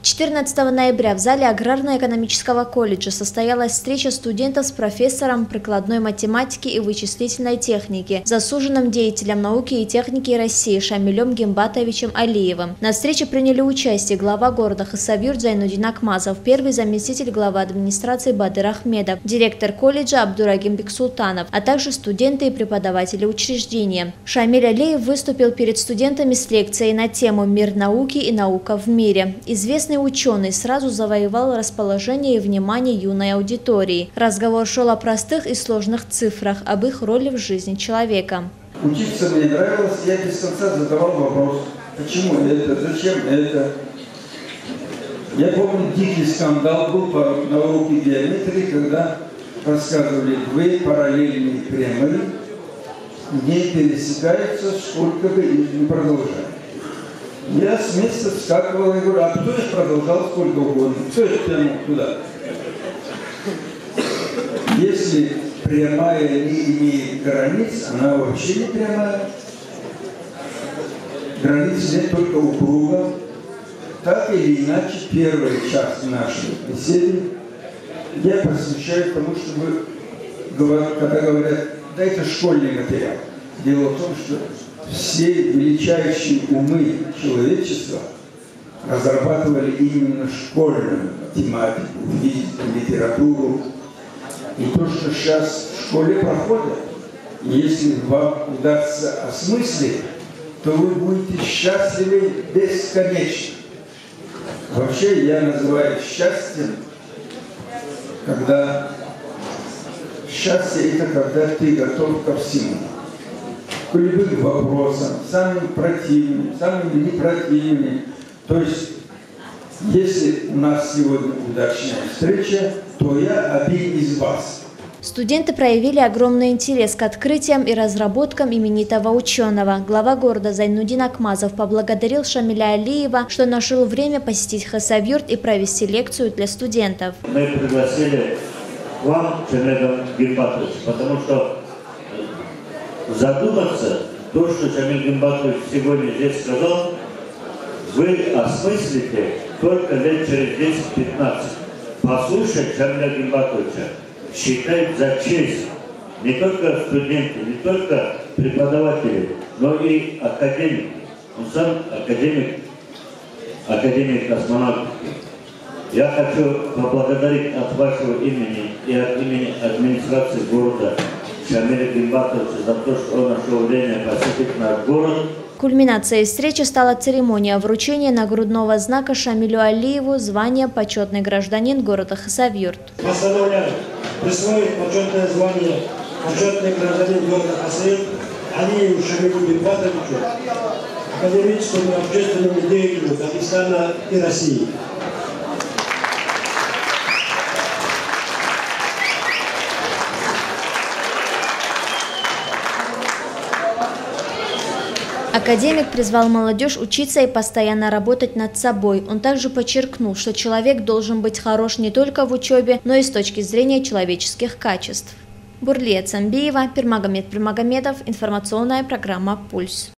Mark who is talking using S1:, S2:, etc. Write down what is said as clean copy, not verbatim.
S1: 14 ноября в зале Аграрно-экономического колледжа состоялась встреча студентов с профессором прикладной математики и вычислительной техники, заслуженным деятелем науки и техники России Шамилем Гимбатовичем Алиевым. На встрече приняли участие глава города Хасавюрт Зайнудин Акмазов, первый заместитель главы администрации Бадыр Ахмедов, директор колледжа Абдурагим Бексултанов, а также студенты и преподаватели учреждения. Шамиль Алиев выступил перед студентами с лекцией на тему «Мир науки и наука в мире». Известный ученый сразу завоевал расположение и внимание юной аудитории. Разговор шел о простых и сложных цифрах, об их роли в жизни человека.
S2: Учиться мне нравилось, я без конца задавал вопрос, почему это, зачем это. Я помню, дикий скандал был на уроке геометрии, когда рассказывали, две параллельные прямые не пересекаются, сколько бы их не продолжали. Я с места вскакивал и говорю, а кто их продолжал сколько угодно? Кто их тянул туда? Если прямая не имеет границ, она вообще не прямая. Границ нет только у круга. Так или иначе, первая часть нашей беседы я посвящаю тому, чтобы, когда говорят, да это школьный материал. Дело в том, что все величайшие умы человечества разрабатывали именно школьную математику, физику, литературу. И то, что сейчас в школе проходит, если вам удастся осмыслить, то вы будете счастливы бесконечно. Вообще я называю счастьем, когда счастье это когда ты готов ко всему. К любым вопросам, самым противным, самым непротивным. То есть, если у нас сегодня удачная встреча, то я один из вас.
S1: Студенты проявили огромный интерес к открытиям и разработкам именитого ученого. Глава города Зайнудин Акмазов поблагодарил Шамиля Алиева, что нашел время посетить Хасавюрт и провести лекцию для студентов.
S3: Мы пригласили вам, Шамиль Гимбатович, потому что задуматься, то, что Шамиль Гимбатович сегодня здесь сказал, вы осмыслите только лет через 10-15. Послушать Шамиля Гимбатовича считать за честь не только студенты, не только преподаватели, но и академики. Он сам академик космонавтики. Я хочу поблагодарить от вашего имени и от имени администрации города Шамиля Гимбатовича за то, что он нашел время посетить наш город.
S1: Кульминацией встречи стала церемония вручения нагрудного знака Шамилю Алиеву звания «Почетный гражданин города Хасавюрт».
S4: Постановляю присвоить почетное звание «Почетный гражданин города Хасавюрт» Алиеву Шамилю Гимбатовичу, академическому и общественному деятелю Дагестана и России.
S1: Академик призвал молодежь учиться и постоянно работать над собой. Он также подчеркнул, что человек должен быть хорош не только в учебе, но и с точки зрения человеческих качеств. Бурлия Цамбиева, Пирмагомед Пирмагомедов, информационная программа «Пульс».